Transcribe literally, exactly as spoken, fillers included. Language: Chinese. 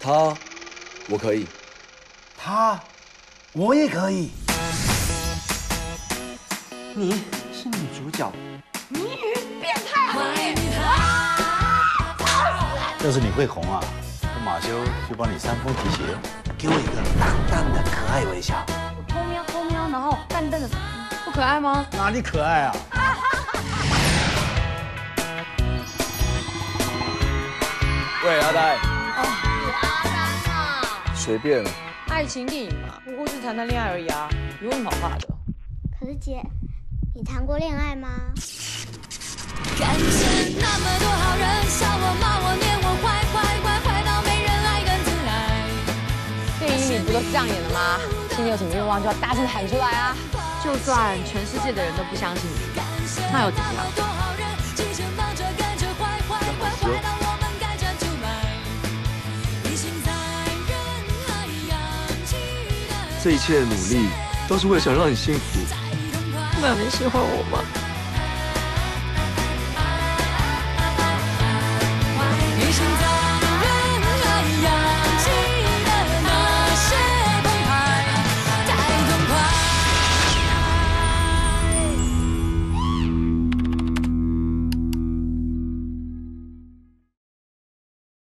他，我可以。 他，我也可以。你是女主角。 谜语变态行业。 要是你会红啊，我马修就帮你煽风提邪。 给我一个淡淡的可爱微笑。 我偷瞄偷瞄，然后淡淡的，不可爱吗？ 哪里可爱啊？ 喂，阿呆。 哦，阿呆啊。 随便。 爱情电影嘛，不过是谈谈恋爱而已啊，有什么好怕的？ 可是姐，你谈过恋爱吗？ 感谢那么多好人，笑我骂我念我坏坏坏坏到没人爱跟自爱。 电影里不都是这样演的吗？心里有什么愿望就要大声喊出来啊！就算全世界的人都不相信你，那又怎么样？ 这一切的努力都是为了想让你幸福。 那你喜欢我吗？